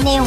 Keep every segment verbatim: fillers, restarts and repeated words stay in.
Channel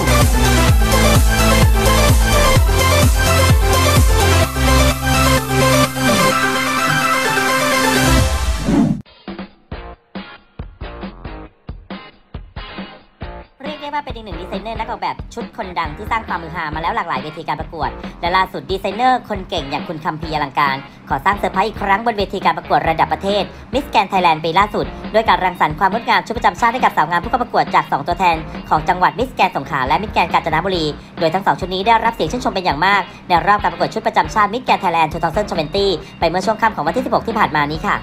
เรียกได้ว่าเป็นอีกหนึ่งดีไซเนอร์นักออกแบบชุดคนดังที่สร้างความมือฮามาแล้วหลากหลายเวทีการประกวดและล่าสุดดีไซเนอร์คนเก่งอย่างคุณคัมภีร์อลังการขอสร้างเซอร์ไพรส์อีกครั้งบนเวทีการประกวดระดับประเทศ Miss Grand Thailand ปีล่าสุดด้วยการรังสรรค์ความงดงามชุดประจำชาติให้กับสาวงามผู้เข้าประกวดจากสองตัวแทนของจังหวัด Miss Grand สงขลาและ Miss Grand กาญจนบุรีโดยทั้งสองชุดนี้ได้รับเสียงชื่นชมเป็นอย่างมากในรอบการประกวดชุดประจำชาติ Miss Grand Thailand สองพันยี่สิบไปเมื่อช่วงค่ำของวันที่สิบหกที่ผ่านมานี้ค่ะ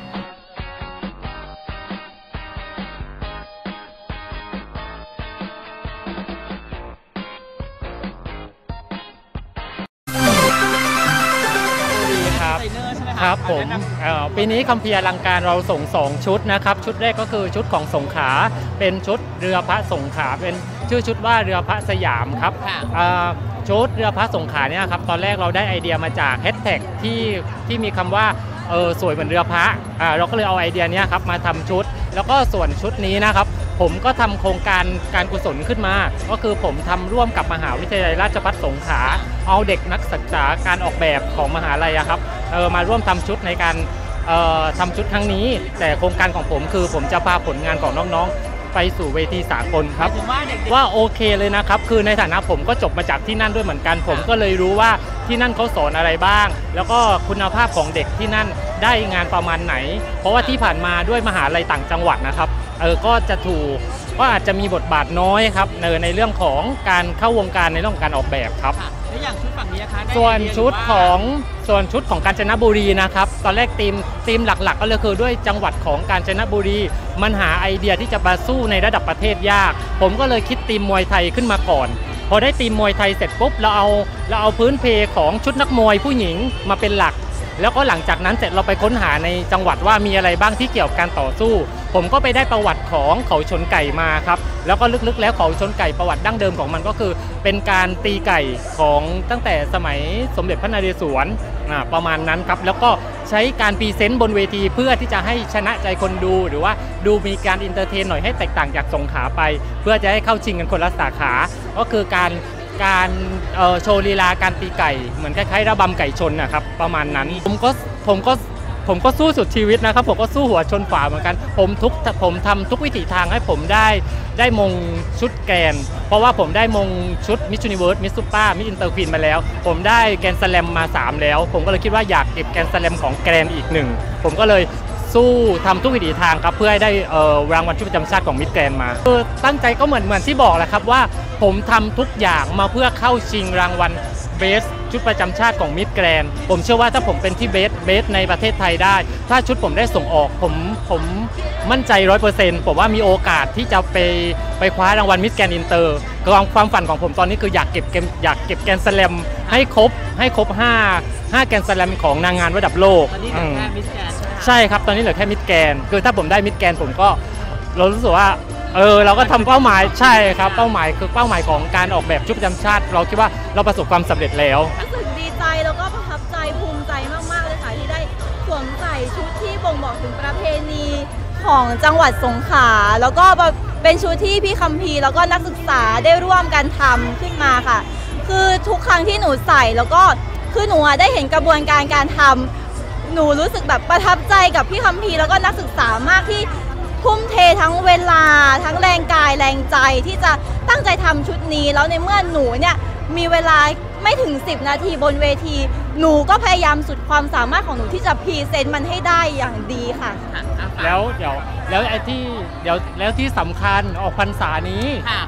ครับผมปีนี้คัมภีร์อลังการเราส่งสองชุดนะครับชุดแรกก็คือชุดของสงขลาเป็นชุดเรือพระสงขลาเป็นชื่อชุดว่าเรือพระสยามครับชุดเรือพระสงขลาเนี่ยครับตอนแรกเราได้ไอเดียมาจากแฮชแท็กที่ที่มีคำว่าเออสวยเหมือนเรือพระเราก็เลยเอาไอเดียนี้ครับมาทำชุดแล้วก็ส่วนชุดนี้นะครับผมก็ทำโครงการการกุศลขึ้นมาก็คือผมทำร่วมกับมหาวิทยาลัยราชภัฏสงขลาเอาเด็กนักศึกษาการออกแบบของมหาลัยครับเออมาร่วมทำชุดในการเอ่อทำชุดครั้งนี้แต่โครงการของผมคือผมจะพาผลงานของน้องๆไปสู่เวทีสากลครับว่าโอเคเลยนะครับคือในฐานะผมก็จบมาจากที่นั่นด้วยเหมือนกันผมก็เลยรู้ว่าที่นั่นเขาสอนอะไรบ้างแล้วก็คุณภาพของเด็กที่นั่นได้งานประมาณไหนเพราะว่าที่ผ่านมาด้วยมหาลัยต่างจังหวัดนะครับเออก็จะถูกก็อาจจะมีบทบาทน้อยครับในในเรื่องของการเข้าวงการในเรื่องของการออกแบบครับและอย่างชุดฝั่งนี้นะคะส่วนชุดของส่วนชุดของกาญจนบุรีนะครับตอนแรกธีมธีมหลักๆก็เลยคือด้วยจังหวัดของกาญจนบุรีมันหาไอเดียที่จะมาสู้ในระดับประเทศยากผมก็เลยคิดธีมมวยไทยขึ้นมาก่อนพอได้ธีมมวยไทยเสร็จปุ๊บเราเอาเราเอาพื้นเพของชุดนักมวยผู้หญิงมาเป็นหลักแล้วก็หลังจากนั้นเสร็จเราไปค้นหาในจังหวัดว่ามีอะไรบ้างที่เกี่ยวกับการต่อสู้ผมก็ไปได้ประวัติของเขาชนไก่มาครับแล้วก็ลึกๆแล้วเขาชนไก่ประวัติดั้งเดิมของมันก็คือเป็นการตีไก่ของตั้งแต่สมัยสมเด็จพระนเรศวรประมาณนั้นครับแล้วก็ใช้การพรีเซนต์บนเวทีเพื่อที่จะให้ชนะใจคนดูหรือว่าดูมีการอินเตอร์เทนหน่อยให้แตกต่างจากสงขลาไปเพื่อจะให้เข้าชิงกันคนละสาขาก็คือการการโชว์ลีลาการตีไก่เหมือนคล้ายๆระบำไก่ชนนะครับประมาณนั้นผมก็ผมก็ผมก็สู้สุดชีวิตนะครับผมก็สู้หัวชนฝาเหมือนกันผมทุกผมทำทุกวิถีทางให้ผมได้ได้มงชุดแกรนเพราะว่าผมได้มงชุดมิสยูนิเวิร์สมิสซูเปอร์มิสอินเตอร์ควีนมาแล้วผมได้แกรนด์สแลมมาสามแล้วผมก็เลยคิดว่าอยากเก็บแกรนด์สแลมของแกรนอีกหนึ่งผมก็เลยสู้ทำทุกวิถีทางครับเพื่อให้ได้รางวัลชุดประจำชาติของมิสแกรนมาคือตั้งใจก็เหมือนเหมือนที่บอกแหละครับว่าผมทำทุกอย่างมาเพื่อเข้าชิงรางวัลเบสชุดประจำชาติของมิสแกรนผมเชื่อว่าถ้าผมเป็นที่เบสเบสในประเทศไทยได้ถ้าชุดผมได้ส่งออกผมผมมั่นใจ ร้อยเปอร์เซ็นต์ ผมว่ามีโอกาสที่จะไปไปคว้ารางวัลมิสแกรนอินเตอร์ความความฝันของผมตอนนี้คืออยากเก็บอยากเก็บแกรนด์สแลมให้ครบให้ครบห้า ห้าแกรนด์สแลมของนางงามระดับโลกตอนนี้เหลือแค่มิสแกรนใช่ครับตอนนี้เหลือแค่มิสแกรนคือถ้าผมได้มิสแกรนผมก็เรารู้สึกว่าเออเราก็ทำเป้าหมายใช่ครับเป้าหมายคือเป้าหมายของการออกแบบชุดประจำชาติเราคิดว่าเราประสบความสำเร็จแล้วรู้สึกดีใจแล้วก็ประทับใจภูมิใจมากๆเลยค่ะที่ได้สวมใส่ชุดที่บ่งบอกถึงประเพณีของจังหวัดสงขลาแล้วก็เป็นชุดที่พี่คัมภีร์แล้วก็นักศึกษาได้ร่วมกันทำขึ้นมาค่ะคือทุกครั้งที่หนูใส่แล้วก็คือหนูได้เห็นกระบวนการการทำหนูรู้สึกแบบประทับใจกับพี่คัมภีร์แล้วก็นักศึกษามากที่ทุ่มเททั้งเวลาทั้งแรงกายแรงใจที่จะตั้งใจทำชุดนี้แล้วในเมื่อหนูเนี่ยมีเวลาไม่ถึงสิบนาทีบนเวทีหนูก็พยายามสุดความสามารถของหนูที่จะพรีเซนต์มันให้ได้อย่างดีค่ะแล้วเดี๋ยวแล้วไอ้ที่เดี๋ยวแล้วที่สำคัญออกพรรษานี้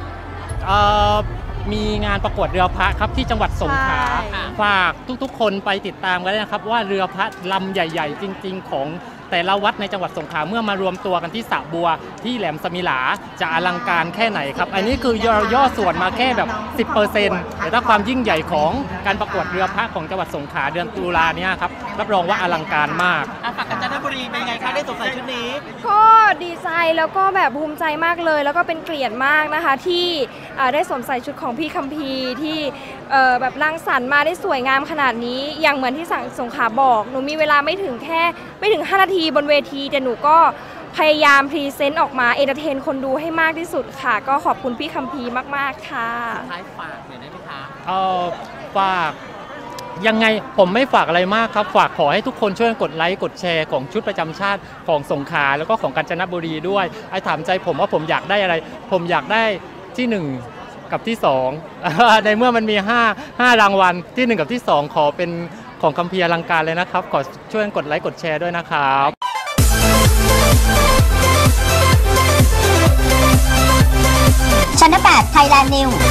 มีงานประกวดเรือพระครับที่จังหวัดสงขลาฝากทุกๆคนไปติดตามกันนะครับว่าเรือพระลำใหญ่ๆจริงๆของแต่ละวัดในจังหวัดสงขลาเมื่อมารวมตัวกันที่สระบัวที่แหลมสมิหลาจะอลังการแค่ไหนครับอันนี้คือย่อส่วนมาแค่แบบ สิบเปอร์เซ็นต์ แต่ถ้าความยิ่งใหญ่ของการประกวดเรือพระของจังหวัดสงขลาเดือนตุลาเนี่ยครับรับรองว่าอลังการมากฝั่งกาญจนบุรีเป็นไงคะได้สวมใส่ชุดนี้ก็ดีใจแล้วก็แบบภูมิใจมากเลยแล้วก็เป็นเกียรติมากนะคะที่ได้สวมใส่ชุดของพี่คัมภีร์ที่แบบรังสรรค์มาได้สวยงามขนาดนี้อย่างเหมือนที่สงขลาบอกหนูมีเวลาไม่ถึงแค่ไม่ถึงห้านาทีบนเวทีแต่หนูก็พยายามพรีเซนต์ออกมาเอนเตอร์เทนคนดูให้มากที่สุดค่ะ ก็ขอบคุณพี่คัมภีร์มากๆค่ะท้ายฝากหน่อยได้ไหมคะเอ่อฝากยังไงผมไม่ฝากอะไรมากครับ ฝากขอให้ทุกคนช่วยกดไลค์กดแชร์ของชุดประจำชาติของสงขลาแล้วก็ของกาญจนบุรีด้วยไอ้ถามใจผมว่าผมอยากได้อะไร ผมอยากได้ที่หนึ่งกับที่สอง ในเมื่อมันมีห้า ห้ารางวัลที่หนึ่งกับที่สองขอเป็นของคัมภีร์อลังการเลยนะครับขอช่วยกดไลค์กดแชร์ด้วยนะครับชั้นแปด Thailand News